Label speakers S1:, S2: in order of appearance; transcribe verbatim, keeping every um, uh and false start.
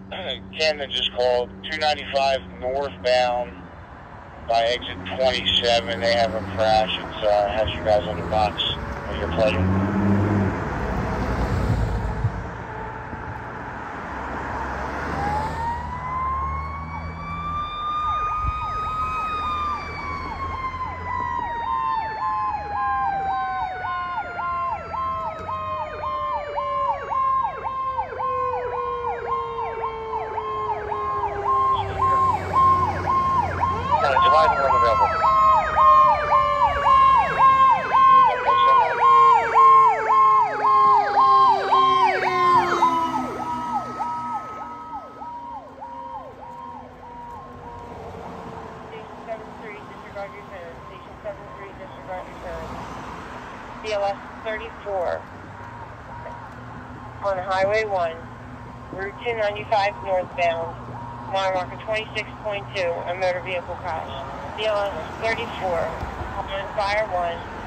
S1: Ken that just called two ninety-five northbound by exit twenty-seven. They have a crash. It uh, has you guys on the box with your pleasure. July is more available.
S2: Station seven three, disregard your turn. Station seven three, disregard your turn. B L S thirty-four on Highway one, Route two ninety-five northbound. Mile marker twenty-six point two, a motor vehicle crash. B L S thirty-four, on Fire one.